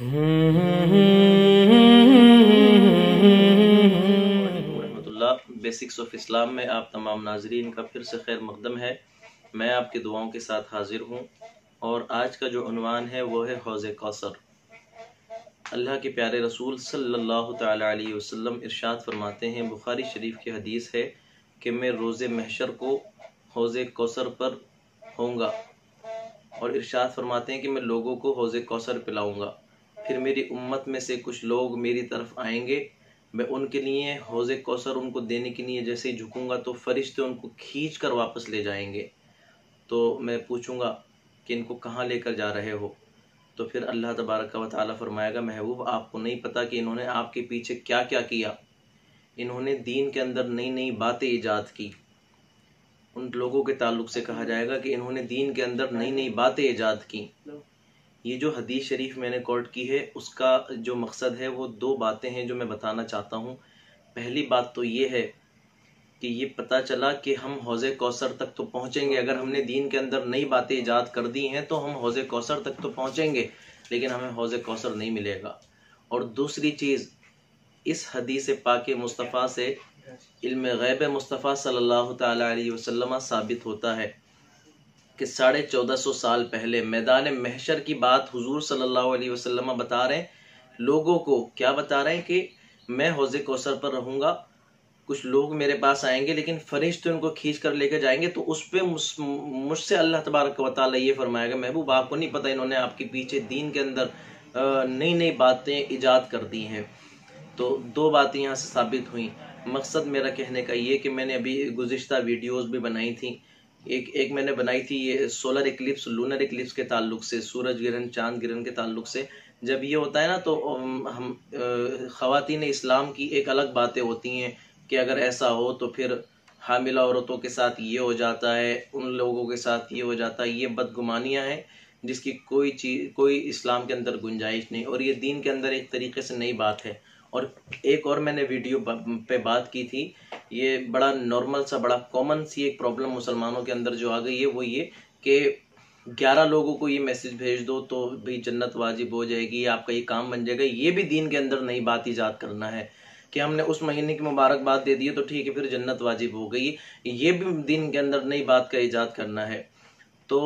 रहमतुल्लाह basics of Islam में आप तमाम नाजरीन का फिर से खैर मकदम है। मैं आपकी दुआओं के साथ हाजिर हूँ और आज का जो उन्वान है वो है हौज़े कौसर। अल्लाह के प्यारे रसूल सल्लल्लाहु तआला अलैहि वसल्लम इरशाद फरमाते हैं, बुखारी शरीफ की हदीस है कि मैं रोज़े महशर को हौज़े कौसर पर होऊंगा और इरशाद फरमाते हैं कि मैं लोगों को हौज़े कौसर पिलाऊंगा। फिर मेरी उम्मत में से कुछ लोग मेरी तरफ आएंगे, मैं उनके लिए हौज़े कौसर उनको देने के लिए जैसे ही झुकूंगा तो फरिश्ते उनको खींच कर वापस ले जाएंगे। तो मैं पूछूंगा कि इनको कहाँ लेकर जा रहे हो? तो फिर अल्लाह तबारक व तआला फरमाएगा, महबूब आपको नहीं पता कि इन्होंने आपके पीछे क्या क्या किया। इन्होंने दीन के अंदर नई नई बातें ईजाद की। उन लोगों के ताल्लुक से कहा जाएगा कि इन्होंने दीन के अंदर नई नई बातें ईजाद की। ये जो हदीस शरीफ मैंने कोट की है उसका जो मकसद है वो दो बातें हैं जो मैं बताना चाहता हूँ। पहली बात तो ये है कि ये पता चला कि हम हौज़े कौसर तक तो पहुँचेंगे, अगर हमने दीन के अंदर नई बातें ईजाद कर दी हैं तो हम हौज़े कौसर तक तो पहुँचेंगे, लेकिन हमें हौज़े कौसर नहीं मिलेगा। और दूसरी चीज़, इस हदीस पाक मुस्तफ़ा से इल्म गैब मुस्तफ़ा सल्लल्लाहु तआला अलैहि वसल्लम साबित होता है कि 1450 साल पहले मैदान महशर की बात हुजूर सल्लल्लाहु अलैहि वसल्लम बता रहे हैं। लोगों को क्या बता रहे हैं कि मैं हौज़े कौसर पर रहूंगा, कुछ लोग मेरे पास आएंगे लेकिन फरिश्ते उनको खींच कर लेकर जाएंगे। तो उस पे मुझसे अल्लाह तबारक व तआला ये फरमाएगा, महबूब आपको नहीं पता इन्होंने आपके पीछे दीन के अंदर नई नई बातें ईजाद कर दी हैं। तो दो बातें यहाँ से साबित हुई। मकसद मेरा कहने का ये कि मैंने अभी गुज़िश्ता वीडियोस भी बनाई थी। एक मैंने बनाई थी ये सोलर इक्लिप्स लूनर इक्लिप्स के ताल्लुक से, सूरज ग्रहण चांद ग्रहण के ताल्लुक से। जब ये होता है ना तो हम ख़वातीन इस्लाम की एक अलग बातें होती हैं कि अगर ऐसा हो तो फिर हामिला औरतों के साथ ये हो जाता है, उन लोगों के साथ ये हो जाता है। ये बदगुमानियाँ हैं जिसकी कोई इस्लाम के अंदर गुंजाइश नहीं, और ये दीन के अंदर एक तरीके से नई बात है। और एक और मैंने वीडियो पे बात की थी, ये बड़ा नॉर्मल सा बड़ा कॉमन सी एक प्रॉब्लम मुसलमानों के अंदर जो आ गई है वो ये कि 11 लोगों को ये मैसेज भेज दो तो भाई जन्नत वाजिब हो जाएगी, आपका ये काम बन जाएगा। ये भी दीन के अंदर नई बात ईजाद करना है कि हमने उस महीने की मुबारकबाद दे दी तो ठीक है फिर जन्नत वाजिब हो गई। ये भी दीन के अंदर नई बात का ईजाद करना है। तो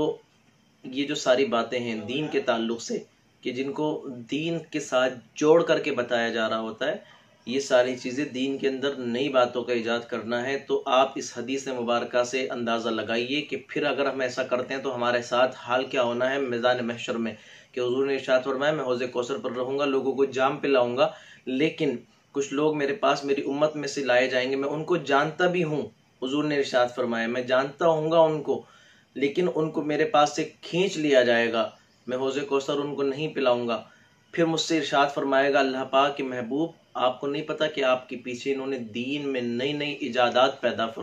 ये जो सारी बातें हैं दीन के ताल्लुक से कि जिनको दीन के साथ जोड़ करके बताया जा रहा होता है, ये सारी चीज़ें दीन के अंदर नई बातों का ईजाद करना है। तो आप इस हदीस मुबारका से अंदाज़ा लगाइए कि फिर अगर हम ऐसा करते हैं तो हमारे साथ हाल क्या होना है मैदान महशर में। कि हुजूर ने इरशाद फरमाया, मैं हौज़े कौसर पर रहूँगा, लोगों को जाम पिलाऊंगा, लेकिन कुछ लोग मेरे पास मेरी उम्मत में से लाए जाएंगे, मैं उनको जानता भी हूँ। हुजूर ने इरशाद फरमाया, मैं जानता हूँगा उनको, लेकिन उनको मेरे पास से खींच लिया जाएगा, मैं हौज़े कौसर उनको नहीं पिलाऊंगा। फिर मुझसे इरशाद फरमाएगा अल्लाह पाक कि महबूब आपको नहीं पता कि आपके पीछे इन्होंने दीन में नई नई इजादात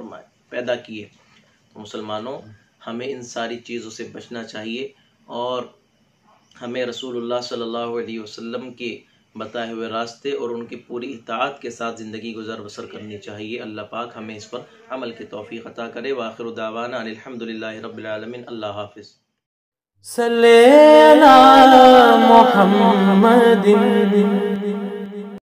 पैदा किए। तो मुसलमानों, हमें इन सारी चीज़ों से बचना चाहिए और हमें रसूलुल्लाह सल्लल्लाहु अलैहि वसल्लम के बताए हुए रास्ते और उनकी पूरी इताअत के साथ ज़िंदगी गुजर बसर करनी चाहिए। अल्लाह पाक हमें इस पर अमल की तौफीक अता करे। व आखिरु दावाना अनिल हम्दुलिल्लाहि रब्बिल आलमीन। अल्लाह हाफ़िज़। सल्ले अला मुहम्मदिन